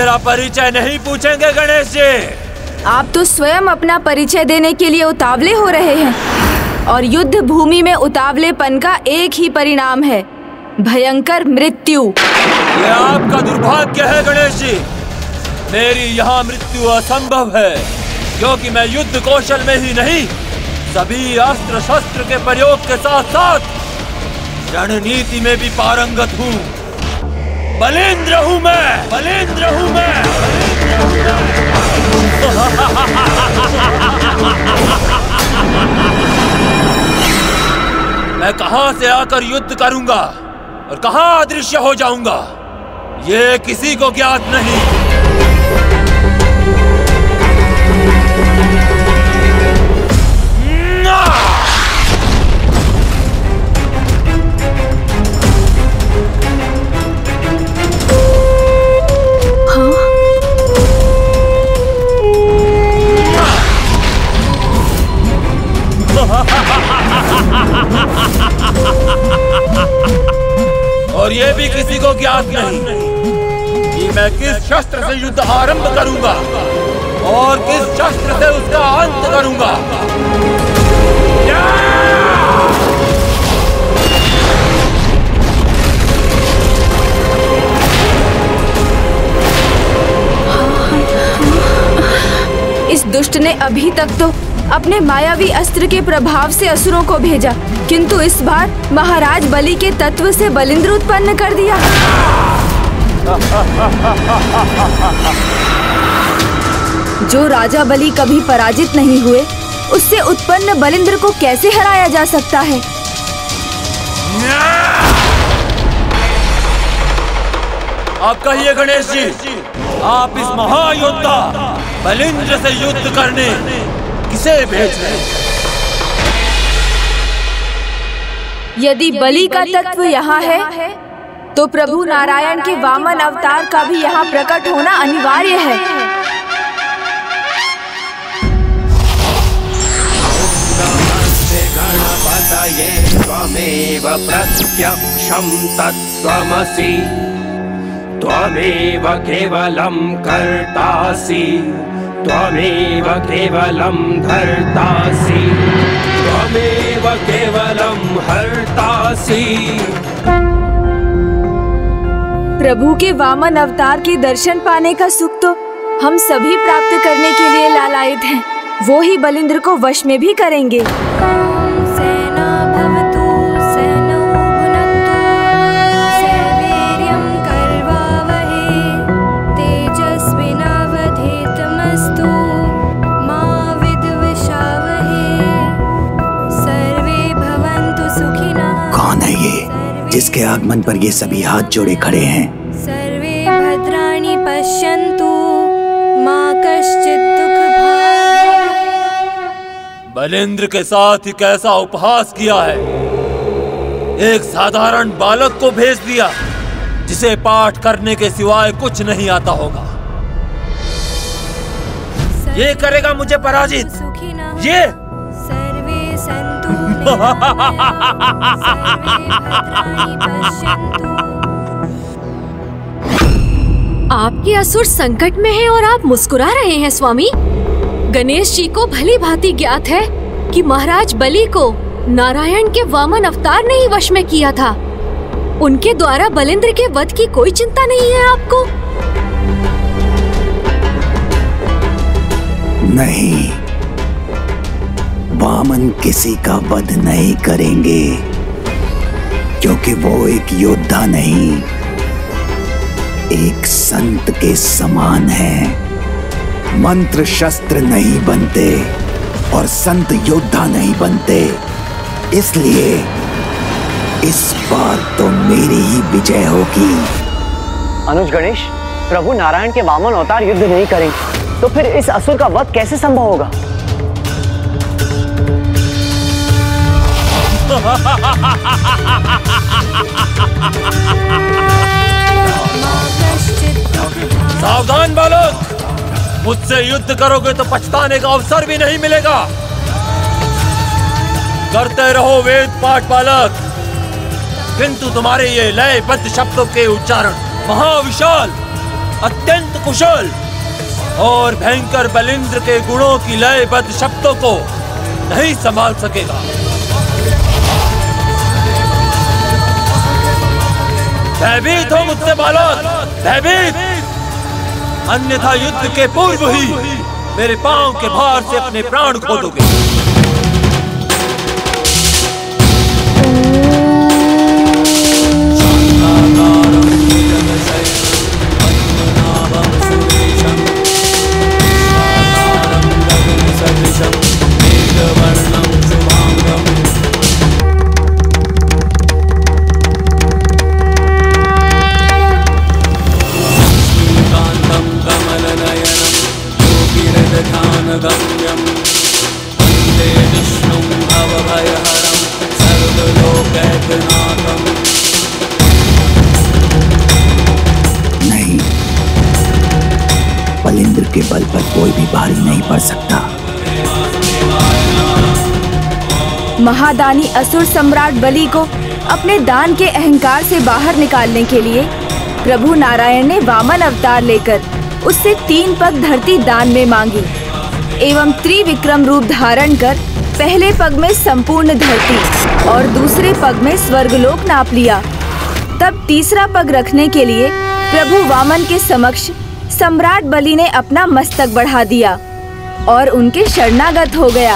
मेरा परिचय नहीं पूछेंगे गणेश जी? आप तो स्वयं अपना परिचय देने के लिए उतावले हो रहे हैं और युद्ध भूमि में उतावलेपन का एक ही परिणाम है, भयंकर मृत्यु। ये आपका दुर्भाग्य है गणेश जी। मेरी यहाँ मृत्यु असंभव है क्योंकि मैं युद्ध कौशल में ही नहीं, सभी अस्त्र शस्त्र के प्रयोग के साथ साथ रणनीति में भी पारंगत हूँ। बलिंद्र हूँ मैं, बलिंद्र हूँ मैं। मैं कहाँ से आकर युद्ध करूंगा और कहाँ अदृश्य हो जाऊंगा, ये किसी को ज्ञात नहीं। और ये भी किसी को ज्ञात नहीं कि मैं किस शस्त्र से युद्ध आरंभ करूंगा और किस शस्त्र से उसका अंत करूंगा। इस दुष्ट ने अभी तक तो अपने मायावी अस्त्र के प्रभाव से असुरों को भेजा, किंतु इस बार महाराज बलि के तत्व से बलिंद्र उत्पन्न कर दिया। जो राजा बलि कभी पराजित नहीं हुए, उससे उत्पन्न बलिंद्र को कैसे हराया जा सकता है? आप कहिए गणेश जी, आप इस महायोद्धा बलिंद्र से युद्ध करने किसे भेज रहे हैं? यदि बलि का तत्व यहाँ है, तो प्रभु नारायण के वामन अवतार का भी यहाँ प्रकट होना अनिवार्य है। त्वमेव प्रत्यक्षं तत्त्वमसि, त्वमेव केवलं कर्तासि, त्वमेव केवलं धर्तासि, त्वमेव केवलं हर्तासि। प्रभु के वामन अवतार के दर्शन पाने का सुख तो हम सभी प्राप्त करने के लिए लालायित हैं। वो ही बलिंद्र को वश में भी करेंगे। जिसके आगमन पर ये सभी हाथ जोड़े खड़े हैं। सर्वे भद्राणि पश्यन्तु मा कश्चित् दुःख भाग्। बलिंद्र के साथ ही कैसा उपहास किया है। एक साधारण बालक को भेज दिया जिसे पाठ करने के सिवाय कुछ नहीं आता होगा। ये करेगा मुझे पराजित। ये आपके असुर संकट में हैं और आप मुस्कुरा रहे हैं स्वामी। गणेश जी को भली भांति ज्ञात है कि महाराज बलि को नारायण के वामन अवतार ने ही वश में किया था। उनके द्वारा बलिंद्र के वध की कोई चिंता नहीं है आपको? नहीं, वामन किसी का वध नहीं करेंगे क्योंकि वो एक योद्धा नहीं, एक संत के समान है। मंत्र शस्त्र नहीं बनते और संत योद्धा नहीं बनते, इसलिए इस बार तो मेरी ही विजय होगी। अनुज गणेश, प्रभु नारायण के वामन अवतार युद्ध नहीं करेंगे तो फिर इस असुर का वध कैसे संभव होगा? सावधान बालक, मुझसे युद्ध करोगे तो पछताने का अवसर भी नहीं मिलेगा। करते रहो वेद पाठ बालक, किंतु तुम्हारे ये लयबद्ध शब्दों के उच्चारण महाविशाल अत्यंत कुशल और भयंकर बलिंद्र के गुणों की लयबद्ध शब्दों को नहीं संभाल सकेगा। भयभीत हो मुझसे बालक, भयभीत, अन्यथा युद्ध के पूर्व ही मेरे पांव के भार से अपने प्राण खो दोगे। नहीं, बलिंद्र के बल पर कोई भी भारी नहीं पड़ सकता। महादानी असुर सम्राट बलि को अपने दान के अहंकार से बाहर निकालने के लिए प्रभु नारायण ने वामन अवतार लेकर उससे 3 पग धरती दान में मांगी एवं त्रिविक्रम रूप धारण कर पहले पग में संपूर्ण धरती और दूसरे पग में स्वर्गलोक नाप लिया। तब तीसरा पग रखने के लिए प्रभु वामन के समक्ष सम्राट बलि ने अपना मस्तक बढ़ा दिया और उनके शरणागत हो गया।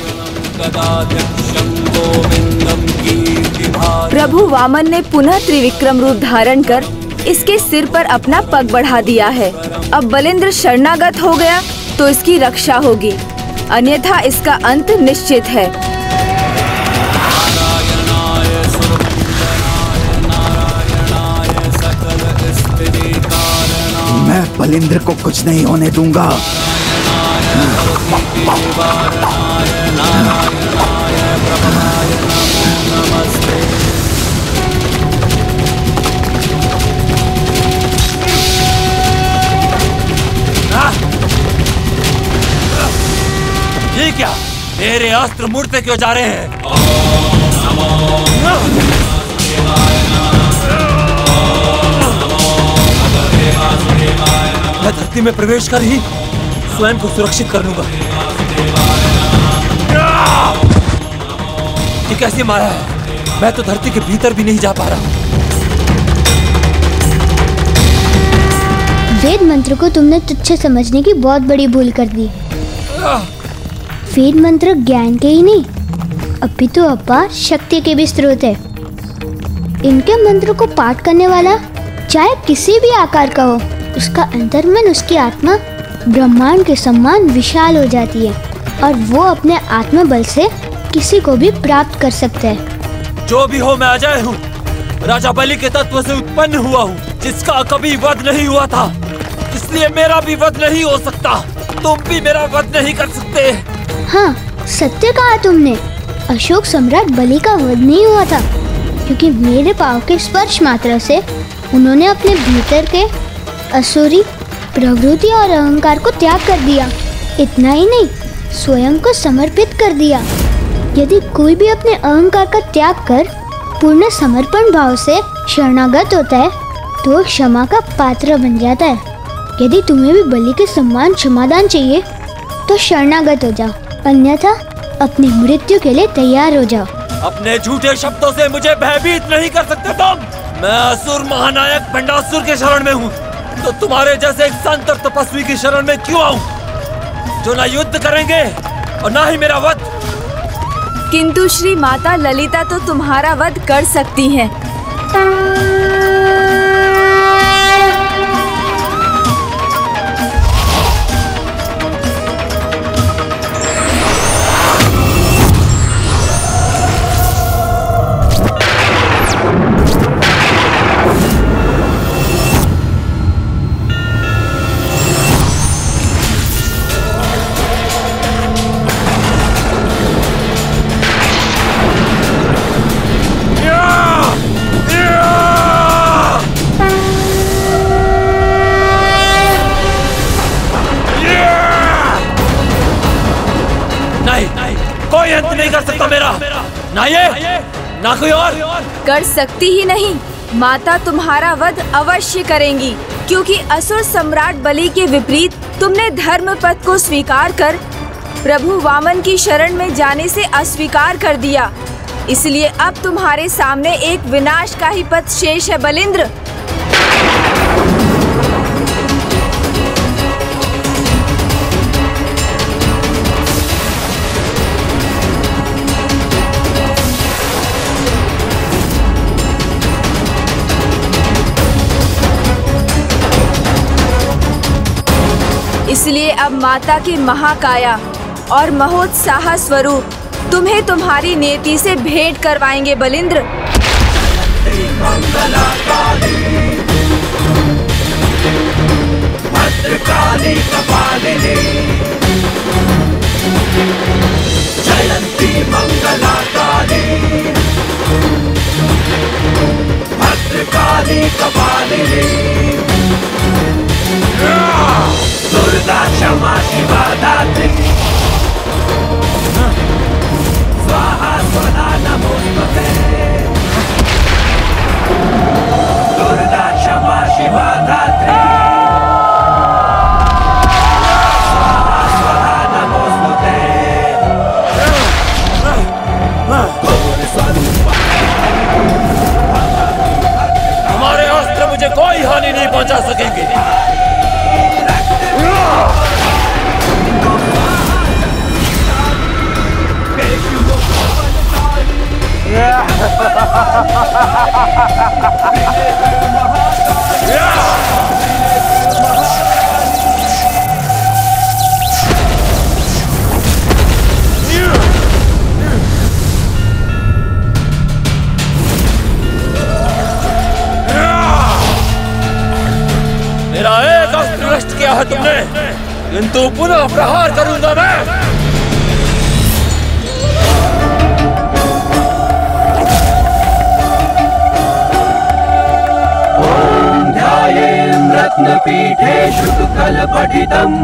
प्रभु वामन ने पुनः त्रिविक्रम रूप धारण कर इसके सिर पर अपना पग बढ़ा दिया है। अब बलिंद्र शरणागत हो गया तो इसकी रक्षा होगी, अन्यथा इसका अंत निश्चित है। मैं बलिंद्र को कुछ नहीं होने दूंगा। ये क्या, मेरे अस्त्र मुड़ते क्यों जा रहे हैं? मैं धरती में प्रवेश कर ही स्वयं को सुरक्षित कर लूंगा। ये कैसी माया है? मैं तो धरती के भीतर भी नहीं जा पा रहा। वेद मंत्र को तुमने तुच्छ समझने की बहुत बड़ी भूल कर दी। वेद मंत्र ज्ञान के ही नहीं, अपितु अपार शक्ति के भी स्रोत है। इनके मंत्र को पाठ करने वाला चाहे किसी भी आकार का हो, उसका अंतर्मन, उसकी आत्मा ब्रह्मांड के समान विशाल हो जाती है और वो अपने आत्मबल से किसी को भी प्राप्त कर सकता है। जो भी हो, मैं अजय हूँ, राजा बलि के तत्व से उत्पन्न हुआ हूँ, जिसका कभी वध नहीं हुआ था, इसलिए मेरा भी वध नहीं हो सकता। तुम भी मेरा वध नहीं कर सकते। हाँ, सत्य कहा तुमने। अशोक सम्राट बलि का वध नहीं हुआ था, क्योंकि मेरे पांव के स्पर्श मात्र से उन्होंने अपने भीतर के असुरी प्रवृत्ति और अहंकार को त्याग कर दिया। इतना ही नहीं, स्वयं को समर्पित कर दिया। यदि कोई भी अपने अहंकार का त्याग कर पूर्ण समर्पण भाव से शरणागत होता है तो क्षमा का पात्र बन जाता है। यदि तुम्हें भी बलि के सम्मान क्षमादान चाहिए तो शरणागत हो जाओ, अन्यथा अपनी मृत्यु के लिए तैयार हो जाओ। अपने झूठे शब्दों से मुझे भयभीत नहीं कर सकते तुम। मैं असुर महानायक भंडासुर के शरण में हूँ, तो तुम्हारे जैसे एक संत और तपस्वी की शरण में क्यों आऊं, जो ना युद्ध करेंगे और ना ही मेरा वध। किंतु श्री माता ललिता तो तुम्हारा वध कर सकती हैं। कोई अंत नहीं कर सकता मेरा, ना ये ना कोई और। कर सकती ही नहीं, माता तुम्हारा वध अवश्य करेंगी, क्योंकि असुर सम्राट बलि के विपरीत तुमने धर्म पथ को स्वीकार कर प्रभु वामन की शरण में जाने से अस्वीकार कर दिया। इसलिए अब तुम्हारे सामने एक विनाश का ही पथ शेष है बलिंद्र। इसलिए अब माता की महाकाया और महोत्साह स्वरूप तुम्हें तुम्हारी नेति से भेंट करवाएंगे बलिंद्र। भद्रकाली कपालिनी जयंती मंगला काली, भद्रकाली कपालिनी दुर्गा क्षमा शिवा दात्री, स्वाहा स्वधा नमोस्तुते, दुर्गा क्षमा शिवा दात्री, स्वाहा स्वधा नमोस्तुते, गौर स्वरूपा। हमारे अस्त्र मुझे कोई हानि नहीं पहुंचा सकेंगे। मेरा एक अस्त्र नष्ट किया है तुमने, किंतु पुनः प्रहार करूंगा मैं। रत्नपीठे शुककलपठितम्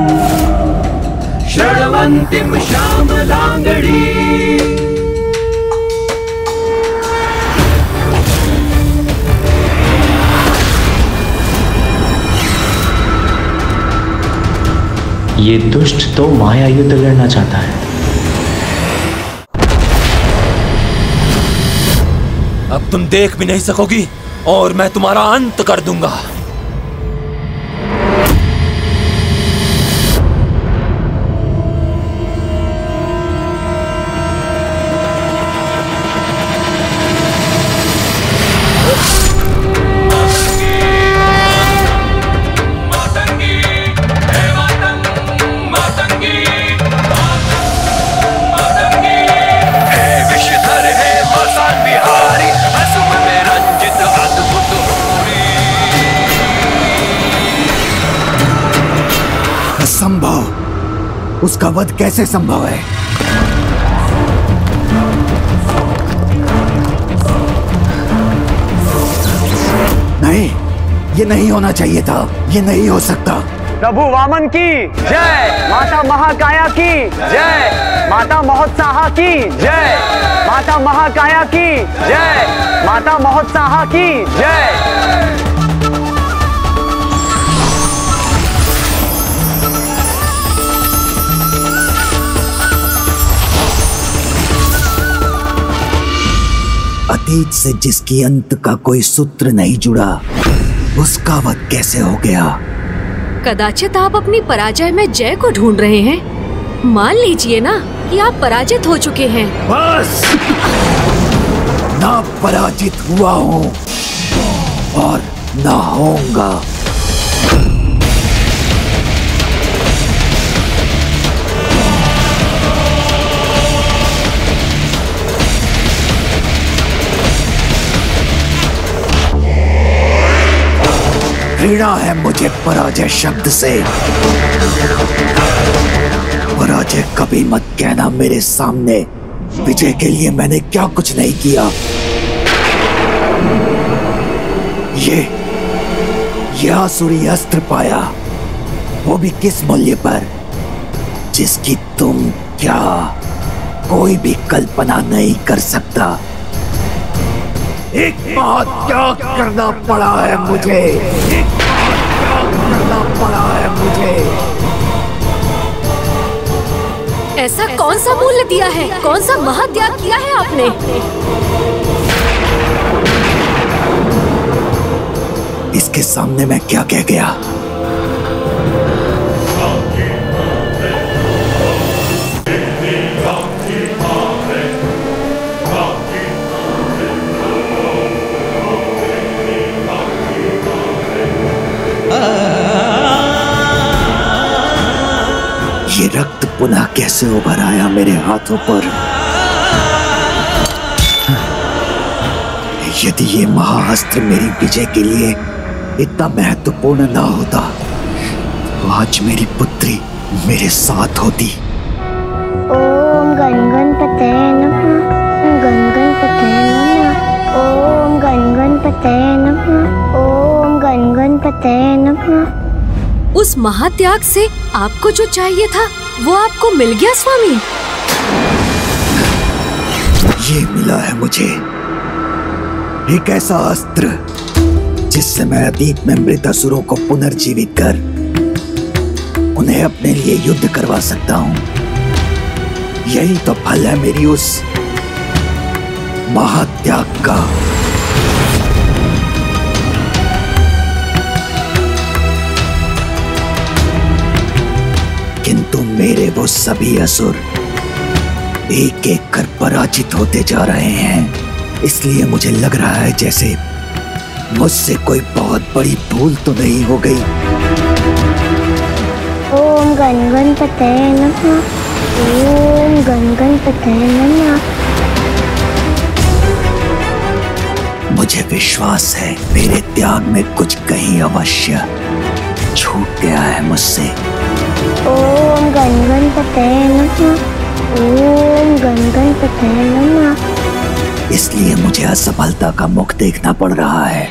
शृण्वन्तीं श्यामलाङ्गड़ी, ये दुष्ट तो माया युद्ध लड़ना चाहता है। अब तुम देख भी नहीं सकोगी और मैं तुम्हारा अंत कर दूंगा। संभव? उसका वध कैसे संभव है? नहीं, ये नहीं होना चाहिए था, ये नहीं हो सकता। प्रभु वामन की जय, माता महाकाया की जय, माता महोत्साह की जय, माता महाकाया की जय, माता महोत्साह की जय। अतीत से जिसकी अंत का कोई सूत्र नहीं जुड़ा, उसका वध कैसे हो गया? कदाचित आप अपनी पराजय में जय को ढूंढ रहे हैं। मान लीजिए ना कि आप पराजित हो चुके हैं। बस, ना पराजित हुआ हूँ और ना होऊंगा। घृणा है मुझे पराजय शब्द से। पराजय कभी मत कहना मेरे सामने। विजय के लिए मैंने क्या कुछ नहीं किया। ये आसुरी अस्त्र पाया, वो भी किस मूल्य पर, जिसकी तुम क्या कोई भी कल्पना नहीं कर सकता। एक महात्याग करना पड़ा है मुझे, एक महात्याग करना पड़ा है मुझे। ऐसा कौन सा मूल्य दिया है, कौन सा महात्याग किया है आपने? इसके सामने मैं क्या कह गया? ये रक्त पुनः कैसे उभर आया मेरे हाथों पर? यदि ये महाअस्त्र मेरी विजय के लिए इतना महत्वपूर्ण ना होता तो आज मेरी पुत्री मेरे साथ होती। ओम गण गणपतये नमः, गण गणपतये नमः, ओम गण गणपतये नमः, ओम गण गणपतये नमः। उस महात्याग से आपको जो चाहिए था वो आपको मिल गया स्वामी। ये मिला है मुझे एक ऐसा अस्त्र जिससे मैं अतीत में मृत असुरों को पुनर्जीवित कर उन्हें अपने लिए युद्ध करवा सकता हूं। यही तो फल है मेरी उस महात्याग का। किंतु मेरे वो सभी असुर एक एक कर पराजित होते जा रहे हैं। इसलिए मुझे लग रहा है जैसे मुझसे कोई बहुत बड़ी भूल तो नहीं हो गई। ओम गण गणपतये नमः, ओम गण गणपतये नमः। मुझे विश्वास है मेरे त्याग में कुछ कहीं अवश्य छूट गया है मुझसे। ओम गण गणपतये नमः, ओम गण गणपतये नमः। इसलिए मुझे असफलता का मुख देखना पड़ रहा है।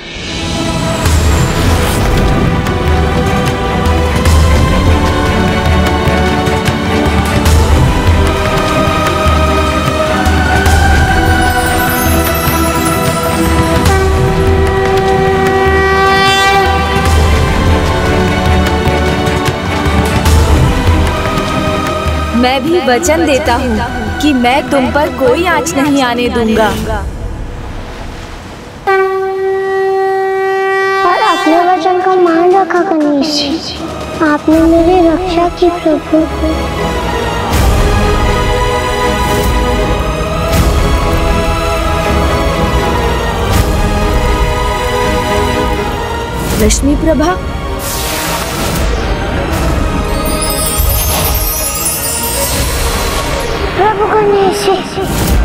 मैं भी वचन देता हूँ कि मैं तुम पर कोई आँच नहीं आने दूंगा। और अपने वचन का मान रखा गणेश जी, आपने मेरी रक्षा की प्रभु। लक्ष्मी प्रभा, प्रभु गणेश जी।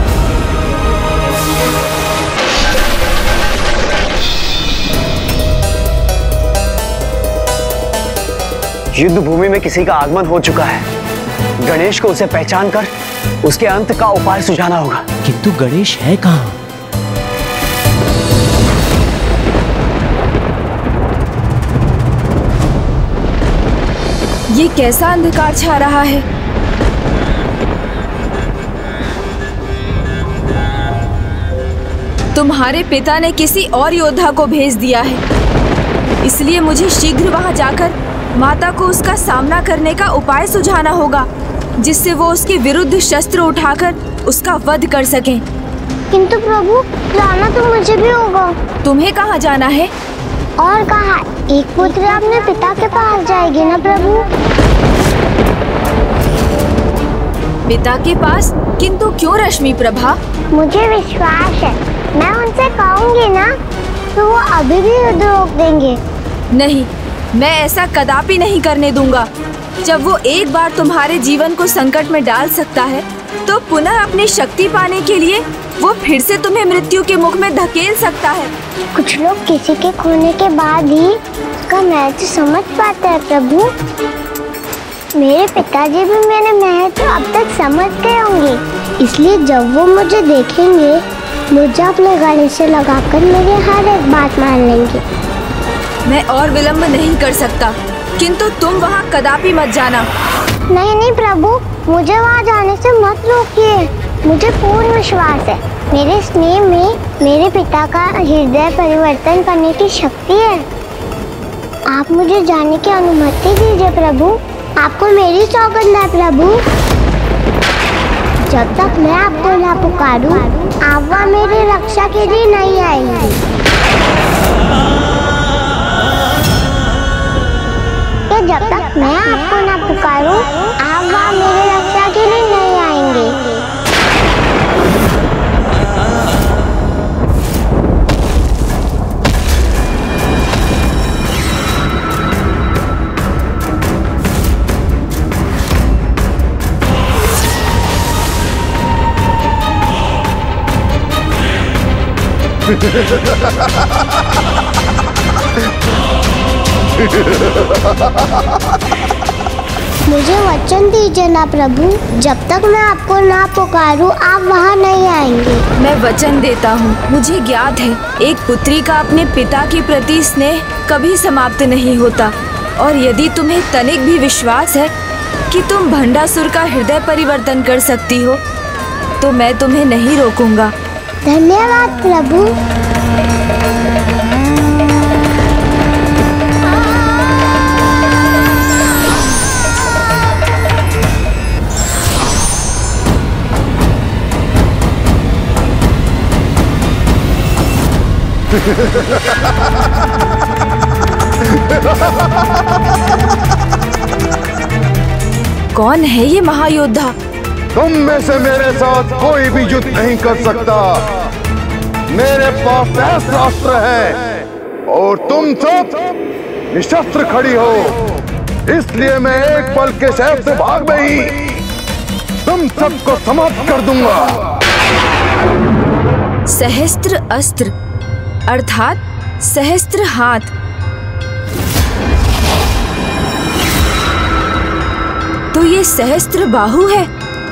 युद्ध भूमि में किसी का आगमन हो चुका है। गणेश को उसे पहचान कर उसके अंत का उपाय सुझाना होगा। किंतु गणेश है कहाँ? ये कैसा अंधकार छा रहा है? तुम्हारे पिता ने किसी और योद्धा को भेज दिया है, इसलिए मुझे शीघ्र वहां जाकर माता को उसका सामना करने का उपाय सुझाना होगा, जिससे वो उसके विरुद्ध शस्त्र उठाकर उसका वध कर सकें। किंतु प्रभु, जाना तो मुझे भी होगा। तुम्हें कहाँ जाना है? और कहाँ? एक पुत्री अपने पिता के पास जाएगी ना प्रभु। पिता के पास? किंतु क्यों रश्मि प्रभा? मुझे विश्वास है, मैं उनसे कहूँगी ना तो वो अभी भी युद्ध रोक देंगे। नहीं, मैं ऐसा कदापि नहीं करने दूंगा। जब वो एक बार तुम्हारे जीवन को संकट में डाल सकता है, तो पुनः अपनी शक्ति पाने के लिए वो फिर से तुम्हें मृत्यु के मुख में धकेल सकता है। कुछ लोग किसी के खोने के बाद ही उसका महत्व समझ पाते हैं प्रभु। मेरे पिताजी भी मेरे महत्व अब तक समझ गए होंगे, इसलिए जब वो मुझे देखेंगे, मुझे अपने गले से लगाकर मेरी हर एक बात मान लेंगे। मैं और विलंब नहीं कर सकता, किंतु तुम वहाँ कदापि मत जाना। नहीं नहीं प्रभु, मुझे वहाँ जाने से मत रोकिए। मुझे पूर्ण विश्वास है मेरे स्नेह में मेरे पिता का हृदय परिवर्तन करने की शक्ति है। आप मुझे जाने की अनुमति दीजिए प्रभु। आपको मेरी सौगंध है प्रभु। जब तक मैं आपको ना पुकारूं, आप वहाँ मेरी रक्षा के लिए नहीं आएंगे। जब तक मैं आपको ना पुकारूं, आप वहाँ मेरी रक्षा के लिए नहीं आएंगे। मुझे वचन दीजिए ना प्रभु, जब तक मैं आपको ना पुकारूं, आप वहाँ नहीं आएंगे। मैं वचन देता हूँ। मुझे ज्ञात है एक पुत्री का अपने पिता के प्रति स्नेह कभी समाप्त नहीं होता, और यदि तुम्हें तनिक भी विश्वास है कि तुम भंडासुर का हृदय परिवर्तन कर सकती हो, तो मैं तुम्हें नहीं रोकूंगा। धन्यवाद प्रभु। कौन है ये महायोद्धा? तुम में से मेरे साथ कोई भी युद्ध नहीं कर सकता। मेरे पास सहस्त्र अस्त्र है और तुम सब निशस्त्र खड़ी हो, इसलिए मैं एक पल के सहस्त्र भाग में ही तुम सबको समाप्त कर दूंगा। सहस्त्र अस्त्र अर्थात सहस्त्र हाथ। तो ये सहस्त्र बाहु है,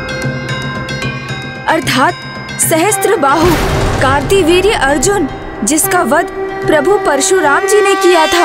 अर्थात सहस्त्र बाहु कार्तिवीर्य अर्जुन, जिसका वध प्रभु परशुराम जी ने किया था।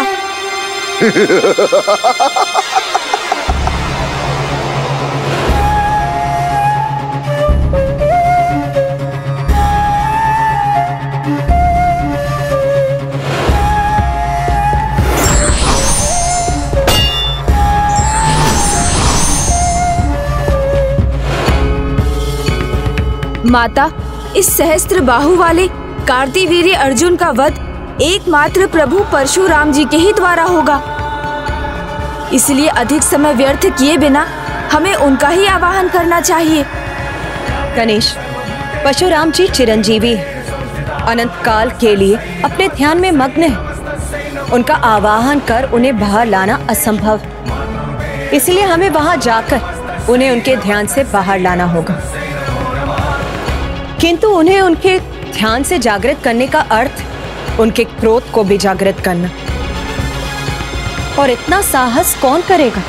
माता, इस सहस्त्र बाहु वाले कार्तिवीर्य अर्जुन का वध एकमात्र प्रभु परशुराम जी के ही द्वारा होगा। इसलिए अधिक समय व्यर्थ किए बिना हमें उनका ही आवाहन करना चाहिए। गणेश, परशुराम जी चिरंजीवी अनंत काल के लिए अपने ध्यान में मग्न हैं। उनका आवाहन कर उन्हें बाहर लाना असंभव, इसलिए हमें वहां जाकर उन्हें उनके ध्यान से बाहर लाना होगा। किंतु उन्हें उनके ध्यान से जागृत करने का अर्थ उनके क्रोध को भी जागृत करना, और इतना साहस कौन करेगा?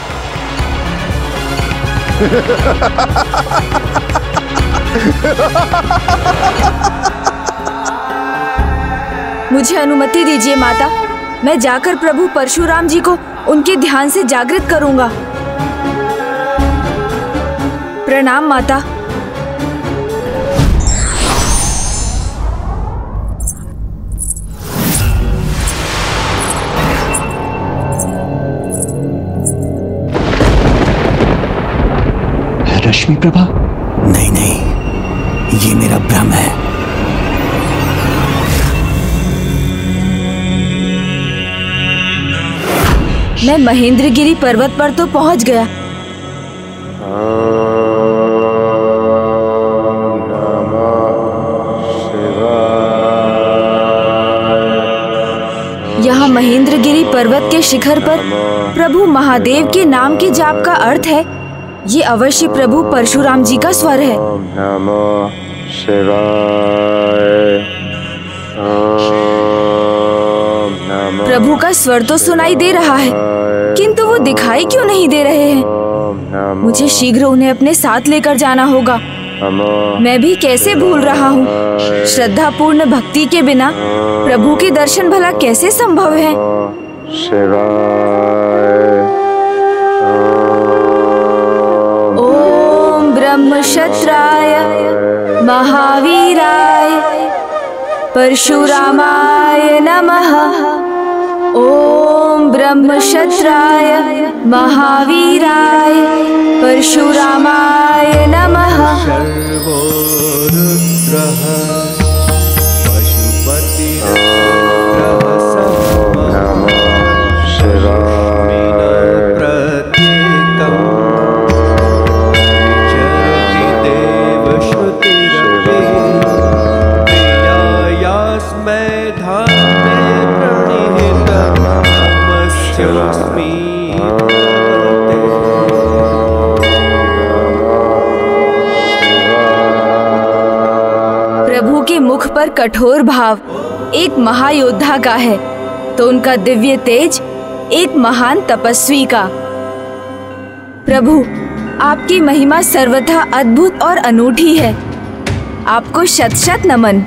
मुझे अनुमति दीजिए माता, मैं जाकर प्रभु परशुराम जी को उनके ध्यान से जागृत करूंगा। प्रणाम माता। रश्मि प्रभा? नहीं नहीं, ये मेरा भ्रम है। मैं महेंद्रगिरी पर्वत पर तो पहुंच गया। यहाँ महेंद्रगिरी पर्वत के शिखर पर प्रभु महादेव के नाम के जाप का अर्थ है, ये अवश्य प्रभु परशुराम जी का स्वर है। प्रभु का स्वर तो सुनाई दे रहा है, किंतु वो दिखाई क्यों नहीं दे रहे हैं? मुझे शीघ्र उन्हें अपने साथ लेकर जाना होगा। मैं भी कैसे भूल रहा हूँ, श्रद्धा पूर्ण भक्ति के बिना प्रभु के दर्शन भला कैसे संभव है? ओम ब्रह्म क्षत्राय महावीराय परशुरामाय नमः। ओम ब्रह्मक्षत्राय महावीराय परशुरामाय नमः। सर्वो रुद्रः पशुपतिरुद्रः नमः शिवाय प्रत्येकं विचरति देवश्रुतिरपि प्रियायास्मै धामे प्रणिहितं नमस्यास्मि प्रभु के मुख पर कठोर भाव एक महायोद्धा का है, तो उनका दिव्य तेज एक महान तपस्वी का। प्रभु, आपकी महिमा सर्वथा अद्भुत और अनूठी है। आपको शत शत नमन।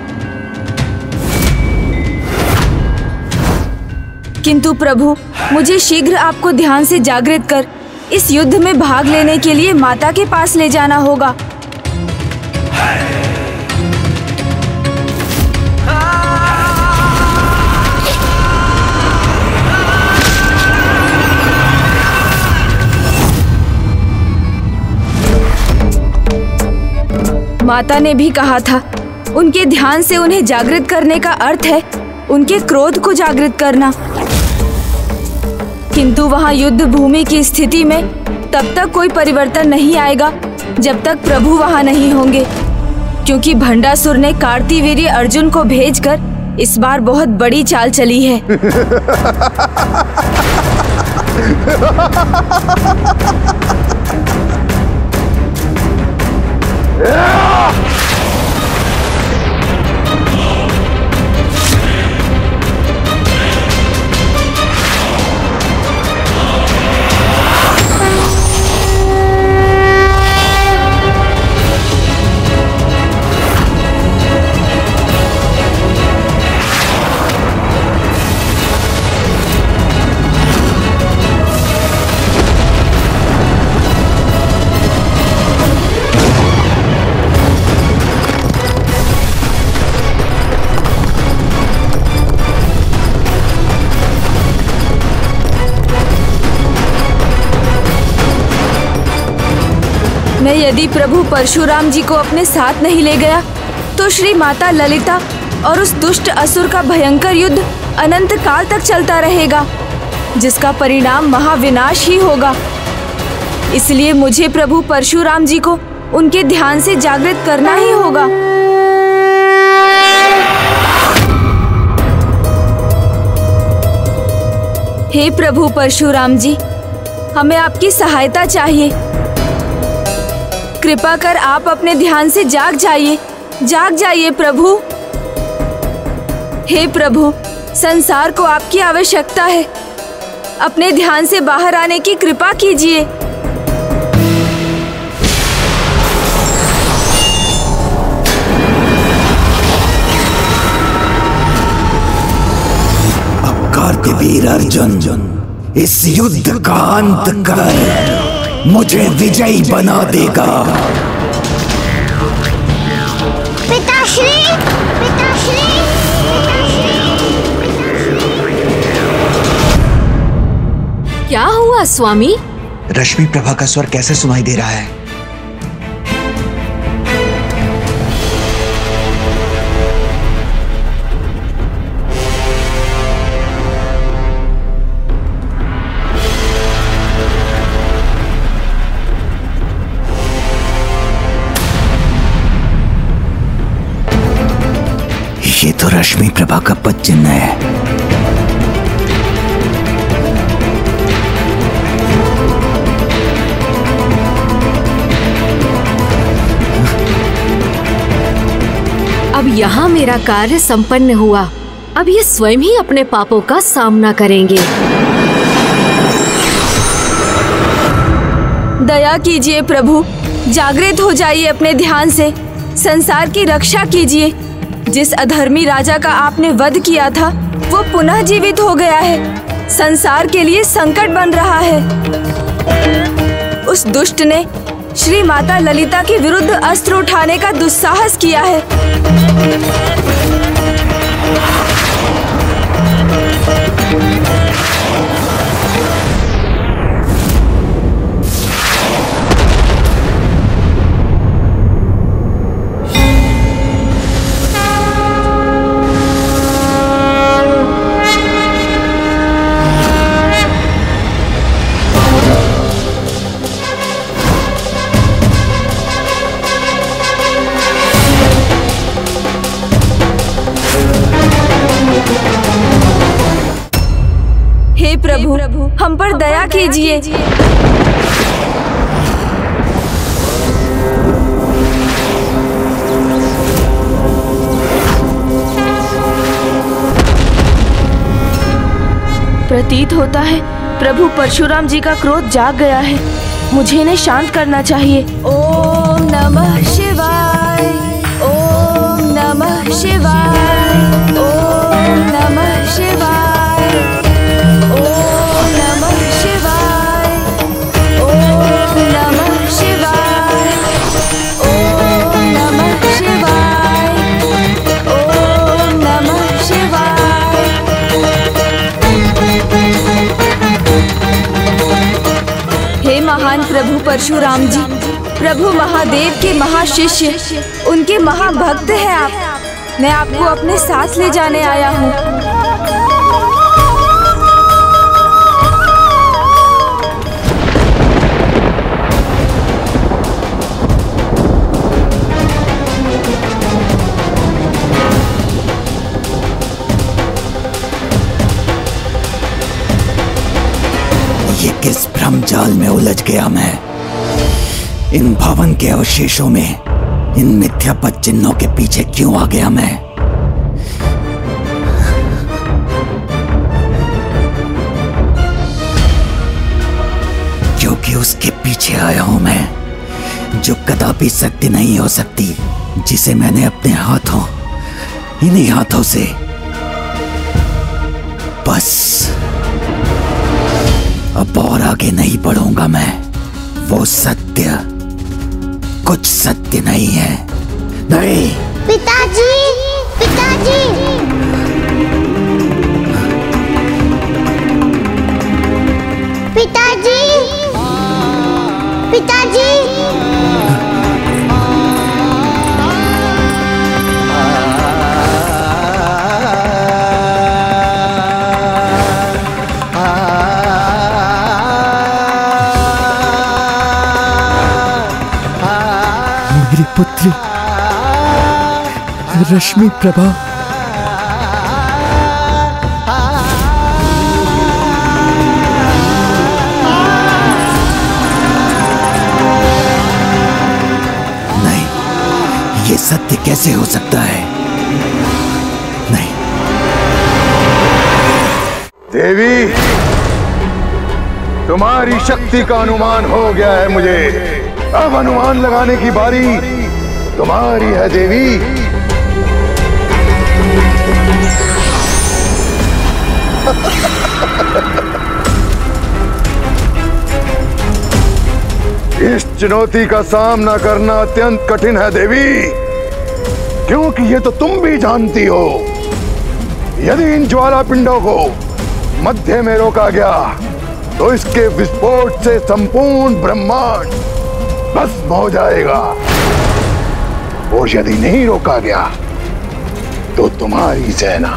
किंतु प्रभु, मुझे शीघ्र आपको ध्यान से जागृत कर इस युद्ध में भाग लेने के लिए माता के पास ले जाना होगा। माता ने भी कहा था, उनके ध्यान से उन्हें जागृत करने का अर्थ है उनके क्रोध को जागृत करना। किंतु वहां युद्ध भूमि की स्थिति में तब तक कोई परिवर्तन नहीं आएगा जब तक प्रभु वहां नहीं होंगे, क्योंकि भंडासुर ने कार्तिवीर्य अर्जुन को भेजकर इस बार बहुत बड़ी चाल चली है। मैं यदि प्रभु परशुराम जी को अपने साथ नहीं ले गया तो श्री माता ललिता और उस दुष्ट असुर का भयंकर युद्ध अनंत काल तक चलता रहेगा, जिसका परिणाम महाविनाश ही होगा। इसलिए मुझे प्रभु परशुराम जी को उनके ध्यान से जागृत करना ही होगा। हे प्रभु परशुराम जी, हमें आपकी सहायता चाहिए। कृपा कर आप अपने ध्यान से जाग जाइए प्रभु। हे प्रभु, संसार को आपकी आवश्यकता है। अपने ध्यान से बाहर आने की कृपा कीजिए। अब कार्तिवीर अर्जुन इस युद्ध का अंत कर मुझे विजयी बना देगा। पिताश्री, पिताश्री, क्या हुआ स्वामी? रश्मि प्रभा का स्वर कैसे सुनाई दे रहा है? ये तो रश्मि प्रभा का पद चिन्ह है। अब यहाँ मेरा कार्य संपन्न हुआ। अब ये स्वयं ही अपने पापों का सामना करेंगे। दया कीजिए प्रभु, जागृत हो जाइए अपने ध्यान से। संसार की रक्षा कीजिए। जिस अधर्मी राजा का आपने वध किया था वो पुनः जीवित हो गया है। संसार के लिए संकट बन रहा है। उस दुष्ट ने श्री माता ललिता के विरुद्ध अस्त्र उठाने का दुस्साहस किया है। प्रभु हम पर दया कीजिए। प्रतीत होता है प्रभु परशुराम जी का क्रोध जाग गया है। मुझे इन्हें शांत करना चाहिए। ओम नमः शिवाय, ओम नमः शिवाय, ओम नमः शिवाय, ओम नमः शिवाय, ओम नमः शिवाय, ओम नमः शिवाय, ओम नमः शिवाय। हे महान प्रभु परशुराम जी, प्रभु महादेव के महाशिष्य, उनके महाभक्त हैं आप। मैं आपको अपने साथ ले जाने आया हूँ। ये किस भ्रमजाल में उलझ गया मैं। इन भवन के अवशेषों में, इन मिथ्यापद चिन्हों के पीछे क्यों आ गया मैं? क्योंकि उसके पीछे आया हूं मैं जो कदापि सत्य नहीं हो सकती, जिसे मैंने अपने हाथों, इन्हीं हाथों से बस अब और आगे नहीं बढ़ूंगा मैं। वो सत्य कुछ सत्य नहीं है। नहीं। पिताजी, पिताजी। पिताजी, पिताजी। पुत्री रश्मि प्रभा, नहीं, ये सत्य कैसे हो सकता है? नहीं। देवी, तुम्हारी शक्ति का अनुमान हो गया है मुझे। अब अनुमान लगाने की बारी तुम्हारी है देवी। इस चुनौती का सामना करना अत्यंत कठिन है देवी, क्योंकि ये तो तुम भी जानती हो, यदि इन ज्वाला पिंडों को मध्य में रोका गया तो इसके विस्फोट से संपूर्ण ब्रह्मांड भस्म हो जाएगा, और यदि नहीं रोका गया तो तुम्हारी सेना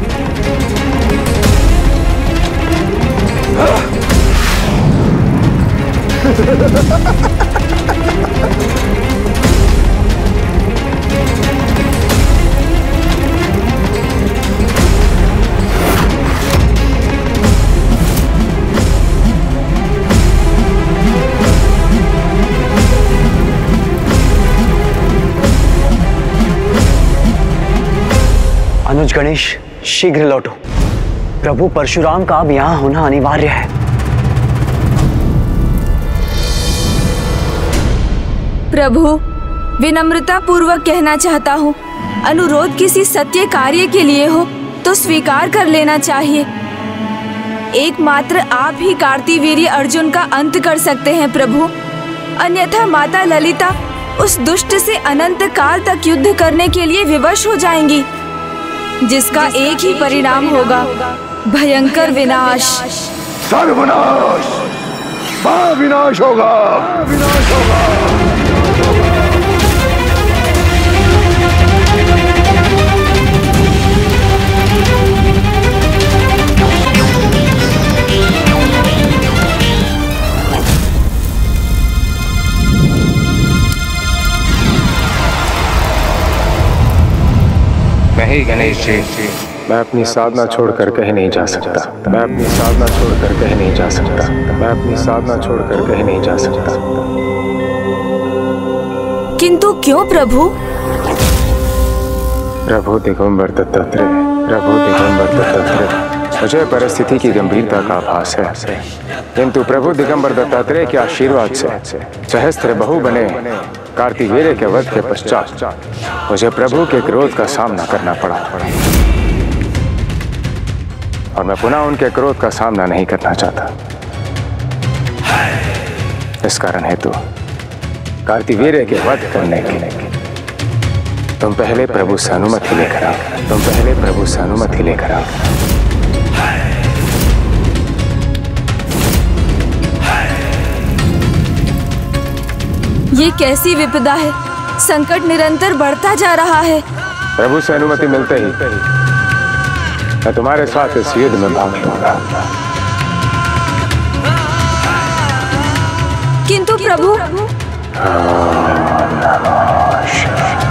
अनुज गणेश, शीघ्र लौटो। प्रभु परशुराम का अब यहाँ होना अनिवार्य है। प्रभु, विनम्रता पूर्वक कहना चाहता हूँ, अनुरोध किसी सत्य कार्य के लिए हो तो स्वीकार कर लेना चाहिए। एकमात्र आप ही कार्तिवीर्य अर्जुन का अंत कर सकते हैं प्रभु। अन्यथा माता ललिता उस दुष्ट से अनंत काल तक युद्ध करने के लिए विवश हो जाएंगी, जिसका एक ही परिणाम होगा, भयंकर विनाश। सर्वनाश, महाविनाश होगा, विनाश होगा। नहीं गणेश जी, मैं अपनी साधना छोड़कर कहीं नहीं जा सकता। मैं अपनी साधना छोड़कर कहीं नहीं जा सकता। मैं अपनी साधना छोड़कर कहीं नहीं जा सकता। किंतु क्यों प्रभु? प्रभु दिगंबर दत्तात्रेय, प्रभु दिगंबर दत्तात्रेय, मुझे परिस्थिति की गंभीरता का आभास है, किंतु प्रभु दिगंबर दत्तात्रेय के आशीर्वाद से सहस्त्र बहु बने कार्तिवीर्य के वध के पश्चात मुझे प्रभु के क्रोध का सामना करना पड़ा, और मैं पुनः उनके क्रोध का सामना नहीं करना चाहता। इस कारण हेतु कार्तिवीर्य के वध करने के लिए तुम पहले प्रभु से अनुमति लेकर आओ। तुम पहले प्रभु से अनुमति लेकर आओ। ये कैसी विपदा है? संकट निरंतर बढ़ता जा रहा है। प्रभु से अनुमति मिलते ही मैं तुम्हारे साथ इस युद्ध में भाग लूंगा। किंतु प्रभु, ओम नमः शिवाय।